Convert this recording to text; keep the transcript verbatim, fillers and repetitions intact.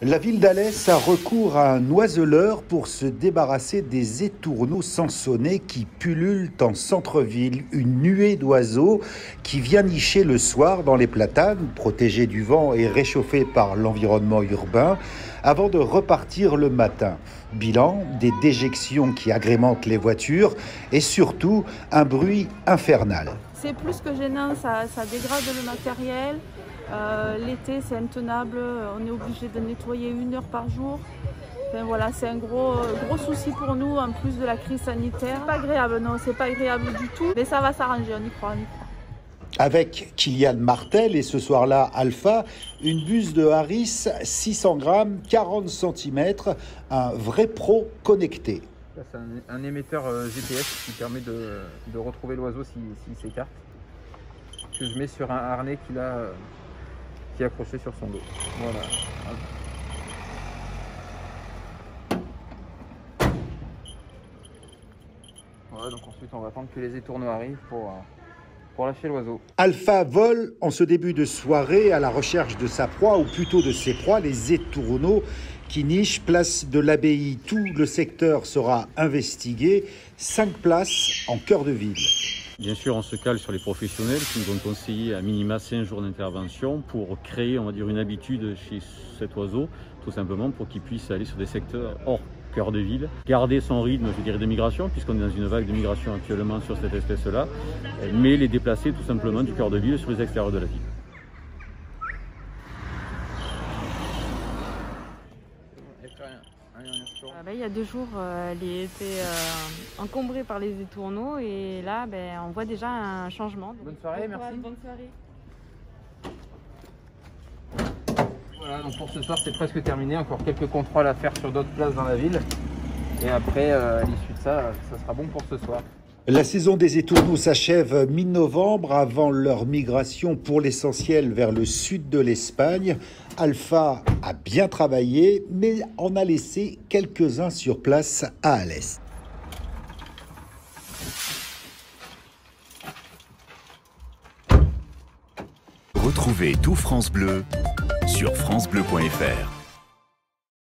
La ville d'Alès a recours à un oiseleur pour se débarrasser des étourneaux sansonnets qui pullulent en centre-ville. Une nuée d'oiseaux qui vient nicher le soir dans les platanes, protégés du vent et réchauffés par l'environnement urbain, avant de repartir le matin. Bilan, des déjections qui agrémentent les voitures et surtout un bruit infernal. C'est plus que gênant, ça, ça dégrade le matériel. Euh, L'été, c'est intenable, on est obligé de nettoyer une heure par jour. Enfin, voilà, c'est un gros, gros souci pour nous, en plus de la crise sanitaire. C'est pas agréable, non, c'est pas agréable du tout, mais ça va s'arranger, on y croit, on y croit. Avec Kylian Martel et ce soir-là Alpha, une buse de Harris, six cents grammes, quarante centimètres, un vrai pro connecté. C'est un, un émetteur G P S qui permet de, de retrouver l'oiseau s'il si, si s'écarte. Que je mets sur un harnais qu'il a, qui est accroché sur son dos. Voilà. Voilà, donc ensuite on va attendre que les étourneaux arrivent pour, pour lâcher l'oiseau. Alpha vole en ce début de soirée à la recherche de sa proie, ou plutôt de ses proies, les étourneaux qui nichent place de l'Abbaye. Tout le secteur sera investigué, cinq places en cœur de ville. Bien sûr, on se cale sur les professionnels qui nous ont conseillé à minima cinq jours d'intervention pour créer, on va dire, une habitude chez cet oiseau, tout simplement pour qu'il puisse aller sur des secteurs hors cœur de ville, garder son rythme, je dirais, de migration, puisqu'on est dans une vague de migration actuellement sur cette espèce-là, mais les déplacer tout simplement du cœur de ville sur les extérieurs de la ville. Il y a deux jours, elle était euh, encombrée par les étourneaux et là, ben, on voit déjà un changement. Bonne soirée, merci. Bonne soirée. Voilà, donc pour ce soir, c'est presque terminé. Encore quelques contrôles à faire sur d'autres places dans la ville. Et après, euh, à l'issue de ça, ça sera bon pour ce soir. La saison des étourneaux s'achève mi-novembre avant leur migration pour l'essentiel vers le sud de l'Espagne. Alpha a bien travaillé, mais en a laissé quelques-uns sur place à Alès. Retrouvez tout France Bleu sur francebleu point F R.